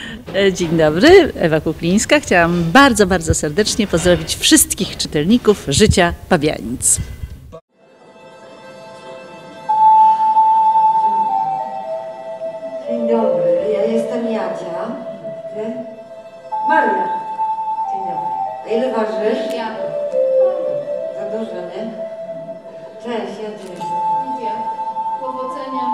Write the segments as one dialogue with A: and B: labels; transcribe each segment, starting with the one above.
A: Dzień dobry, Ewa Kuklińska. Chciałam bardzo, bardzo serdecznie pozdrowić wszystkich czytelników Życia Pabianic.
B: Dzień dobry, ja jestem Jadzia. Ty? Maria. Dzień dobry. A ile ważysz?
C: Ja.
B: Za dużo, nie? Cześć, Jadzia.
C: Idzie. Powodzenia.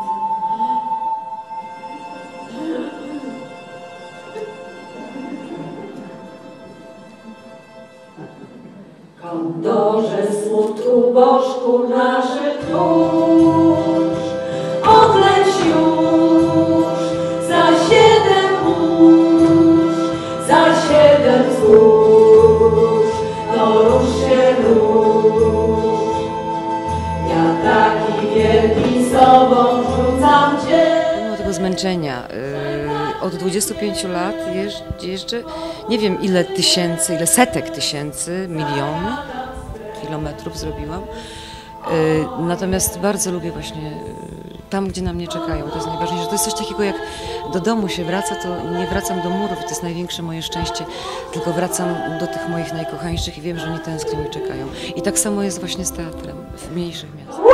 B: Kondorze smutku bożku nasze tchórz, odleć już za 7 mórz, za 7 wzgórz, no rusz się rusz. Ja taki wielki sobą rzucam cię.
D: Pomimo tego zmęczenia, od 25 lat jeżdżę, nie wiem ile tysięcy, ile setek tysięcy, miliony kilometrów zrobiłam. Natomiast bardzo lubię właśnie tam, gdzie na mnie czekają. To jest najważniejsze. To jest coś takiego, jak do domu się wraca, to nie wracam do murów i to jest największe moje szczęście, tylko wracam do tych moich najkochańszych i wiem, że oni tęsknią i czekają. I tak samo jest właśnie z teatrem w mniejszych miastach.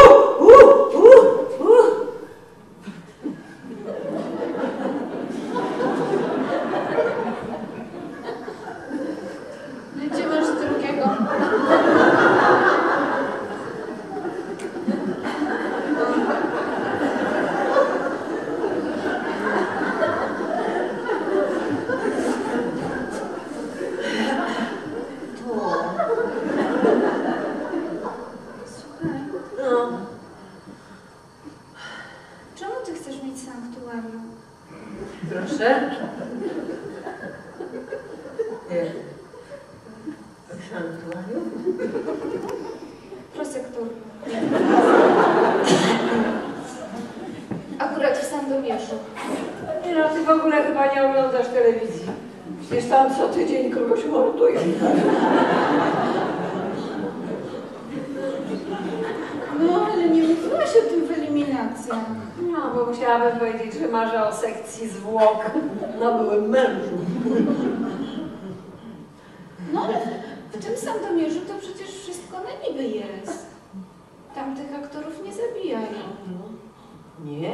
C: Gdzie masz drugiego? Słuchaj,
B: No,
C: czemu ty chcesz mieć sanktuarium?
B: proszę. Nie. Sanktuarium?
C: Prosektorium. Akurat w Sandomierzu.
B: Nie no, ty w ogóle chyba nie oglądasz telewizji. Przecież tam co tydzień kogoś mordują.
C: No, ale nie mówiłaś o tym w eliminacjach.
B: No, bo musiałabym powiedzieć, że marzę o sekcji zwłok na byłym mężu.
C: No, ale w tym Sandomierzu to przecież wszystko na niby jest. Tam tych aktorów nie zabijają.
B: Nie? Nie,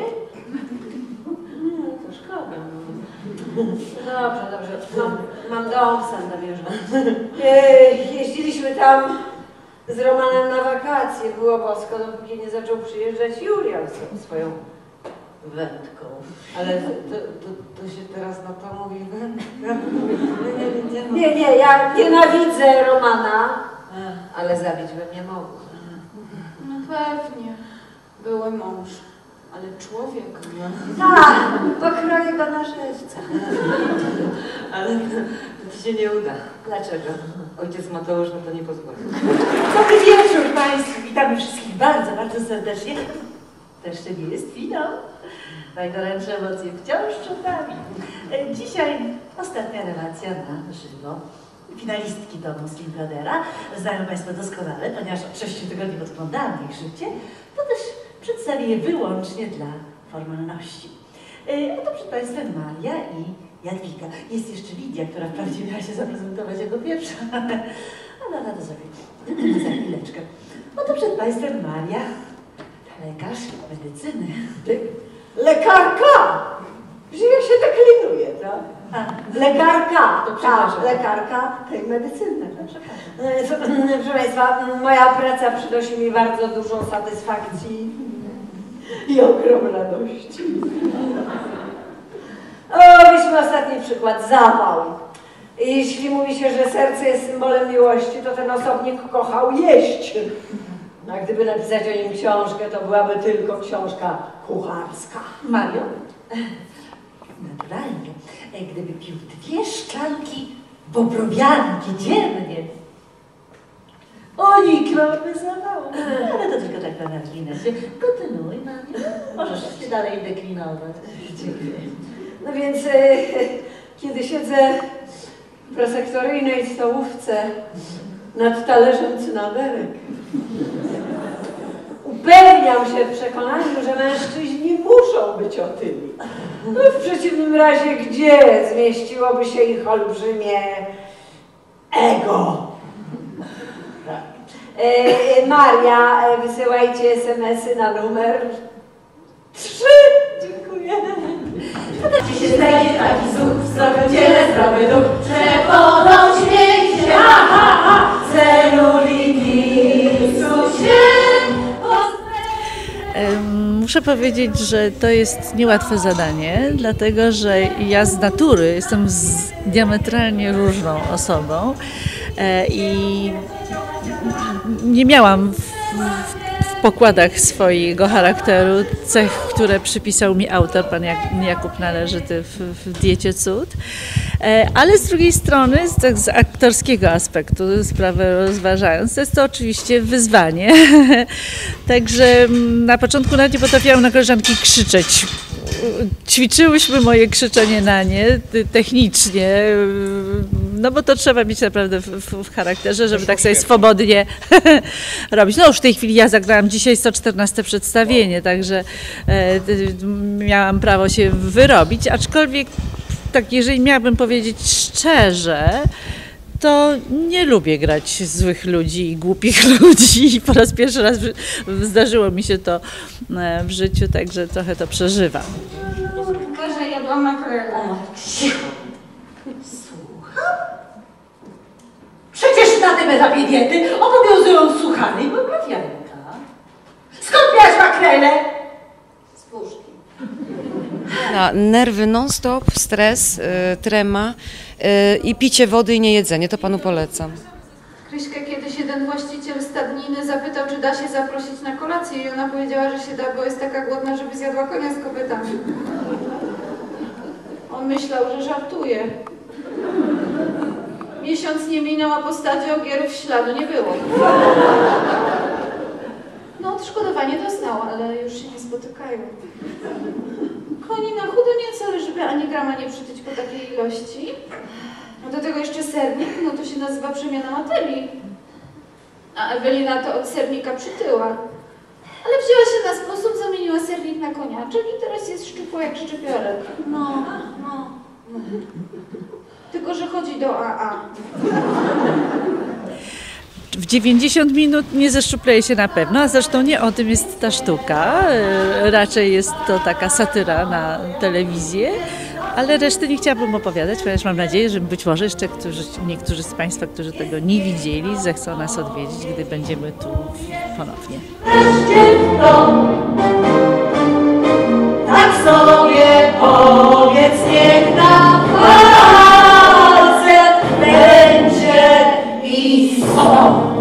B: to szkoda. Dobrze, dobrze. Mam dom w Sandomierzu. Jeździliśmy tam z Romanem na wakacje. Było bosko, dopóki nie zaczął przyjeżdżać Julian z swoją wędką.
E: Ale to się teraz na to mówi wędka.
B: Nie, ja nienawidzę Romana, ale zabić bym nie mogła.
C: No pewnie. Były mąż. Ale człowiek.
B: Tak, pokroję go na żywca.
E: Ale to ci się nie uda. Dlaczego? Ojciec Mateusz na to nie pozwoli.
F: Dobry wieczór Państwu, witamy wszystkich bardzo, bardzo serdecznie. To jeszcze nie jest finał. Najgorętsze emocje wciąż przed nami. Dzisiaj ostatnia relacja na żywo. Finalistki domu Slim Brodera. Znają Państwo doskonale, ponieważ od 6 tygodni podglądałam ich życie. To też przedstawię je wyłącznie dla formalności. Oto przed Państwem Maria i Jadwiga. Jest jeszcze Lidia, która wprawdzie miała się zaprezentować jako pierwsza, ale ona to zrobi za chwileczkę. Oto przed Państwem Maria, lekarz medycyny.
B: Lekarka! Że ja się deklinuję, tak? Lekarka,
F: To przepraszam.
B: lekarka tej medycyny. Proszę Państwa, moja praca przynosi mi bardzo dużą satysfakcji i ogrom radości. O, weźmy ostatni przykład, zapał. Jeśli mówi się, że serce jest symbolem miłości, to ten osobnik kochał jeść. A gdyby napisać o nim książkę, to byłaby tylko książka kucharska.
F: Mario? Naturalnie. Gdyby pił 2 szklanki bobrowianki dziennie, nikt by zawał. Ale to tylko tak na marginesie. Kontynuuj, Mario. Możesz się dalej deklinować.
B: Dziękuję. No więc, kiedy siedzę w prosektoryjnej stołówce nad talerzem cynaderek, upewniał się w przekonaniu, że mężczyźni muszą być otyli. No, w przeciwnym razie gdzie zmieściłoby się ich olbrzymie ego? Maria, wysyłajcie SMS-y na numer 3. Dziękuję.
F: Czy się znajdzie taki zuch w zdrowym ciele, zdrowy duch, przechodzą śmiech się, ha, ha, ha, celuliti, się.
A: Muszę powiedzieć, że to jest niełatwe zadanie, dlatego że ja z natury jestem diametralnie różną osobą i nie miałam w pokładach swojego charakteru cech, które przypisał mi autor, pan Jakub Należyty w Diecie Cud. Ale z drugiej strony, z aktorskiego aspektu sprawę rozważając, to jest to oczywiście wyzwanie. Także na początku nawet nie potrafiłam na koleżanki krzyczeć. Ćwiczyłyśmy moje krzyczenie na nie technicznie, no bo to trzeba mieć naprawdę w charakterze, żeby tak sobie swobodnie robić. No już w tej chwili ja zagrałam dzisiaj 114 przedstawienie, także miałam prawo się wyrobić, aczkolwiek tak, jeżeli miałabym powiedzieć szczerze, to nie lubię grać złych ludzi i głupich ludzi i po raz pierwszy raz zdarzyło mi się to w życiu, także trochę to przeżywam.
C: Kasia jadła makrelę.
F: Cicho. Słucham? Przecież na tym etapie diety obowiązują suchary i poprawianka. Skąd miałaś makrelę?
C: Z puszki.
D: Nerwy non-stop, stres, trema i picie wody i niejedzenie, to panu polecam.
C: Kryśkę kiedyś jeden właściciel stadniny zapytał, czy da się zaprosić na kolację i ona powiedziała, że się da, bo jest taka głodna, żeby zjadła konia z kopytami. On myślał, że żartuje. Miesiąc nie minął, a po stadzie ogierów śladu nie było. No, odszkodowanie dostał, ale już się nie spotykają. Koni na chudo nie wcale, żeby ani grama nie przytyć po takiej ilości. A do tego jeszcze sernik, no to się nazywa przemiana materii. A Ewelina to od sernika przytyła. Ale wzięła się na sposób, zamieniła sernik na koniaczek i teraz jest szczupła jak szczypiorek. No. Tylko że chodzi do AA.
A: W 90 minut nie zeszczupleje się na pewno, a zresztą nie o tym jest ta sztuka. Raczej jest to taka satyra na telewizję, ale reszty nie chciałabym opowiadać, ponieważ mam nadzieję, że być może jeszcze niektórzy z Państwa, którzy tego nie widzieli, zechcą nas odwiedzić, gdy będziemy tu ponownie.
F: Tak sobie powiedz, niech na palce będzie i są.